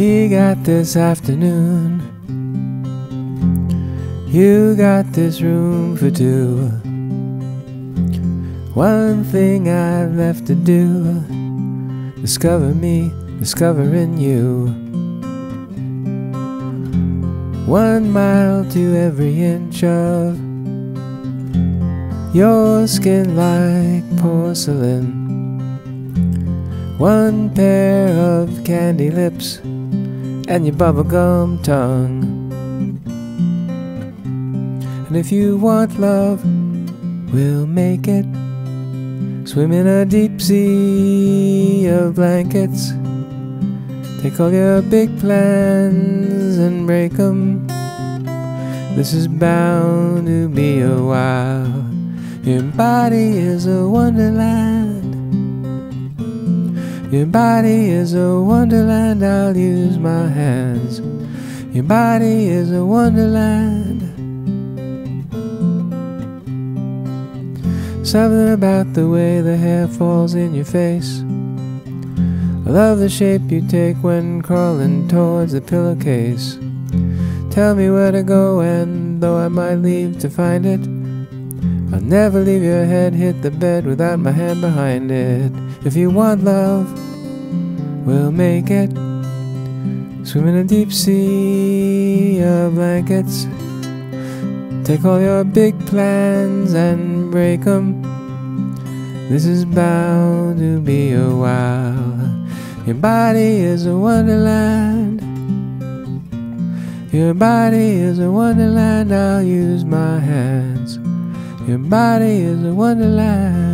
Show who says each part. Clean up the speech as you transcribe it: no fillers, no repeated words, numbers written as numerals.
Speaker 1: We got this afternoon, you got this room for two. One thing I've left to do, discover me, discovering you. 1 mile to every inch of your skin like porcelain. 1 pair of candy lips and your bubblegum tongue. And if you want love, we'll make it. Swim in a deep sea of blankets. Take all your big plans and break them. This is bound to be a while. Your body is a wonderland. Your body is a wonderland, I'll use my hands. Your body is a wonderland. Something about the way the hair falls in your face. I love the shape you take when crawling towards the pillowcase. Tell me where to go, and though I might leave to find it, I'll never leave your head hit the bed without my hand behind it. If you want love, we'll make it. Swim in a deep sea of blankets. Take all your big plans and break them. This is bound to be a while. Your body is a wonderland. Your body is a wonderland, I'll use my hands. Your body is a wonderland.